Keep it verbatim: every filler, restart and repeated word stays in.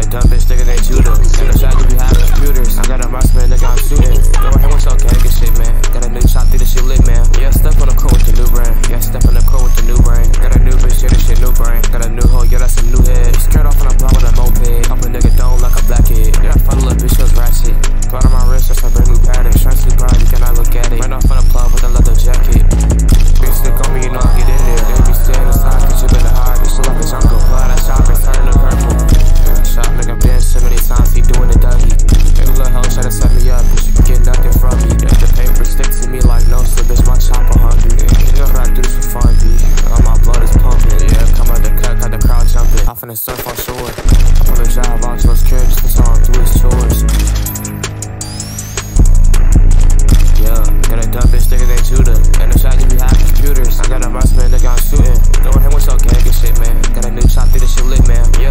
dumb bitch, nigga, they Judah. In the shot, you be having computers. I got a mouse, man, nigga, I'm shooting. Go ahead with your gang and shit, man. Got a new chop, think this shit lit, man. Yeah, step on the court with the new brand. Yeah, step on the court with the new brain. Got a new bitch, yeah, this shit new brain. Got a new hoe, yeah, that's some new head. Straight off on the block with a moped. Up a nigga dome like a black kid. Yeah, I fuck a little bitch, she was ratchet. Blood on my wrist, that's my brand new pattern. Trying to grind, you cannot look at it. Ran off on the plug with a leather jacket. Bitch, stick on me, you know I get in there. They be staying inside, cause you been the hard. This shit like a jungle. Blood, I shop and turn to purple. Yeah, shot nigga been so many times, he doing the Dougie. Every little hoe try to set me up, but you can get nothing from me. Yeah, the paper stick to me like no slip, bitch, my chopper hungry. Yeah, you know what I do for fun, B. All my blood is pumping. Yeah, come out the cut, got the crowd jumping. Off in the surf on shore. I put a job out to his crib, just cause all I do his chores. Yeah, got a dumb bitch, nigga, they Judah. In the shot, you be having computers. I got a mouse, man, nigga, I'm shooting. Go ahead with your gang and shit, man. Got a new chop, think this shit lit, man. Yeah.